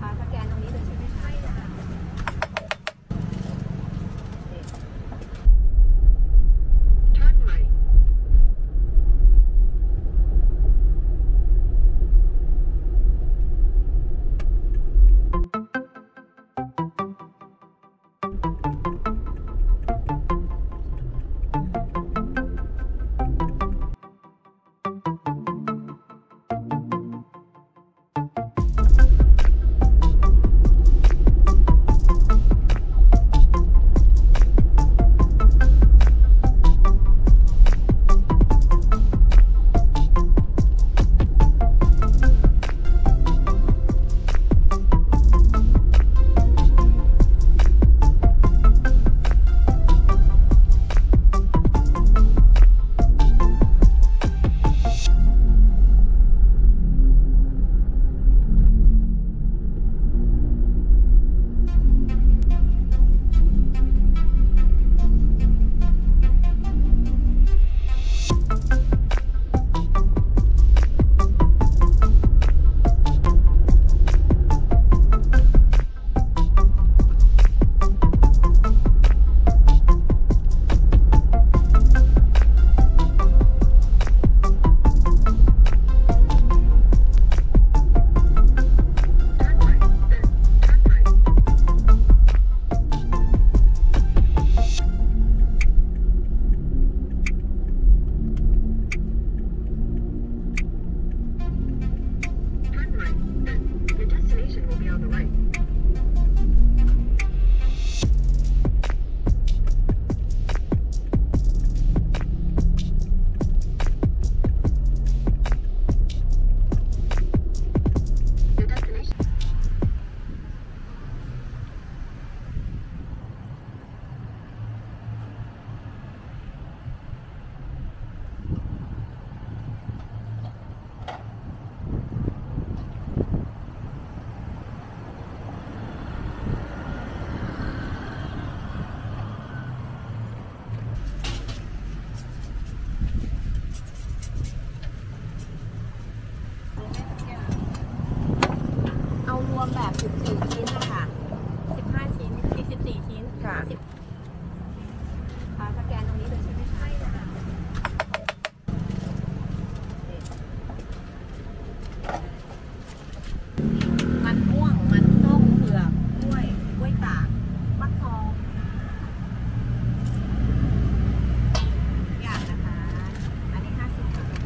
คะสแกนตรงนี้เลยใช่ไหมคะเอารวมแบบ14ชิ้นนะคะ15ชิ้น14ชิ้นค่ะสแกนตรงนี้เลยใช่ไหมคะมันม่วงมันส้มเผือกกล้วยตากฟักทองอย่างนะคะอันนี้50ค่ะ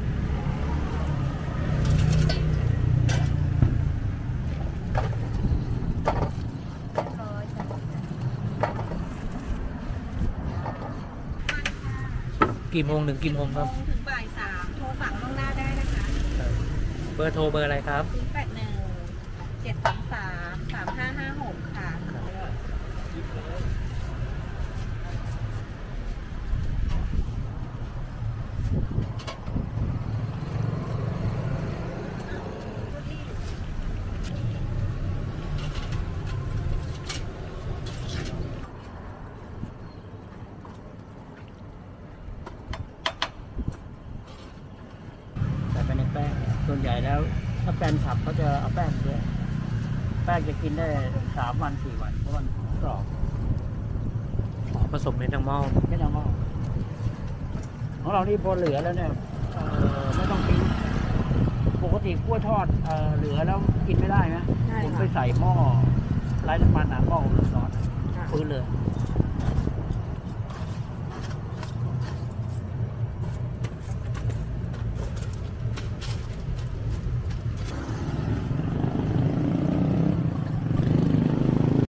กี่โมงถึงกี่โมงครับถึงบ่าย3โทรสั่งล่วงหน้าได้นะคะเบอร์โทรเบอร์อะไรครับ 081-733-3556ค่ะในแป้งส่วนใหญ่แล้วถ้าแป้งขับเขาจะเอาแป้งด้วยแป้งจะกินได้3 วัน 4 วันเพราะมันกรอบผสมเม็ดน้ำเมาของเรานี่พอเหลือแล้วเนี่ยไม่ต้องทิ้งปกติกล้วยทอดเหลือแล้วกินไม่ได้นะผมไปใส่หม้อไร้น้ำมันหม้อร้อนฟื้นเลย